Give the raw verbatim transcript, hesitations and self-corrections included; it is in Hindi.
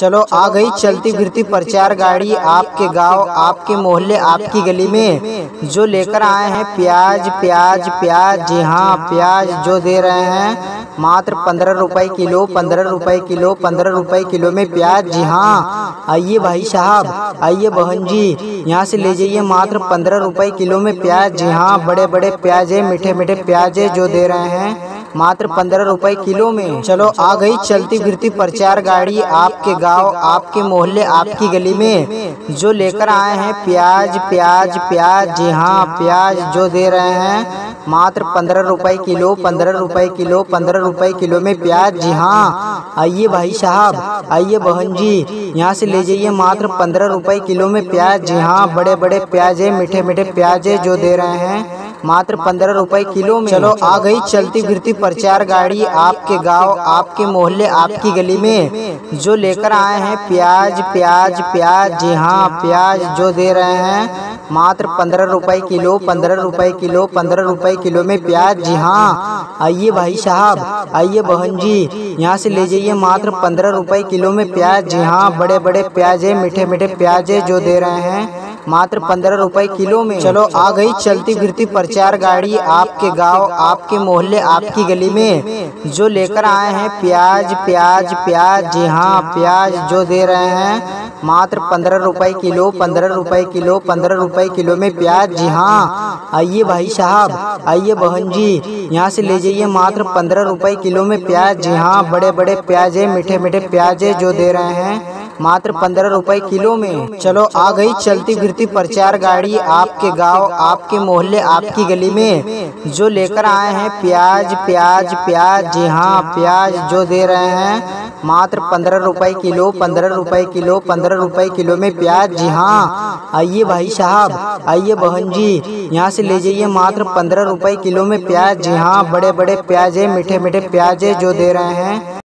चलो आ गई चलती फिरती प्रचार गाड़ी आपके गांव, आपके मोहल्ले, आपकी गली में, जो लेकर आए हैं प्याज प्याज प्याज। जी हाँ, प्याज जो दे रहे हैं मात्र पंद्रह रुपए किलो, पंद्रह रुपए किलो, पंद्रह रुपए किलो में प्याज। जी हाँ, आइए भाई साहब, आइए बहन जी, यहाँ से ले जाइए मात्र पंद्रह रुपए किलो में प्याज। जी हाँ, बड़े बड़े प्याज है, मीठे मीठे प्याज है, जो दे रहे हैं मात्र पंद्रह रुपए किलो में। चलो आ गई चलती फिरती प्रचार गाड़ी आपके गांव, आपके मोहल्ले, आपकी गली में, जो लेकर आए हैं प्याज प्याज प्याज। जी हाँ, प्याज जो दे रहे हैं मात्र पंद्रह रुपए किलो, पंद्रह रुपए किलो, पंद्रह रुपए किलो में प्याज। जी हाँ, आइए भाई साहब, आइए बहन जी, यहाँ से ले जाइए मात्र पंद्रह रुपए किलो में प्याज। जी हाँ, बड़े बड़े प्याज है, मीठे मीठे प्याज है, जो दे रहे हैं मात्र पंद्रह रुपए किलो में। चलो आ गई चलती फिरती प्रचार गाड़ी आपके गांव, आपके मोहल्ले, आपकी गली में, जो लेकर आए हैं प्याज प्याज प्याज। जी हाँ, प्याज जो दे रहे हैं मात्र पंद्रह रुपए किलो, पंद्रह रुपए किलो, पंद्रह रुपए किलो में प्याज। जी हाँ, आइए भाई साहब, आइए बहन जी, यहाँ से ले जाइए मात्र पंद्रह रुपए किलो में प्याज। जी हाँ, बड़े बड़े प्याज है, मीठे मीठे प्याज है, जो दे रहे हैं मात्र पंद्रह रुपए किलो में। चलो आ गई चलती फिरती प्रचार गाड़ी आपके गांव, आपके मोहल्ले, आपकी गली में, जो लेकर आए हैं प्याज प्याज प्याज। जी हाँ, प्याज जो दे रहे हैं मात्र पंद्रह रुपए किलो, पंद्रह रुपए किलो, पंद्रह रुपए किलो में प्याज। जी हाँ, आइए भाई साहब, आइए बहन जी, यहाँ से ले जाइए मात्र पंद्रह रुपए किलो में प्याज। जी हाँ, बड़े बड़े प्याज है, मीठे मीठे प्याज है, जो दे रहे हैं मात्र पंद्रह रुपए किलो में। चलो आ गई चलती फिरती प्रचार गाड़ी आपके गांव, आपके मोहल्ले, आपकी गली में, जो लेकर आए हैं प्याज प्याज प्याज। जी हाँ, प्याज जो दे रहे हैं मात्र पंद्रह रुपए किलो, पंद्रह रुपए किलो, पंद्रह रुपए किलो में प्याज। जी हाँ, आइए भाई साहब, आइए बहन जी, यहाँ से ले जाइए मात्र पंद्रह रुपए किलो में प्याज। जी हाँ, बड़े बड़े प्याज है, मीठे मीठे प्याज है, जो दे रहे हैं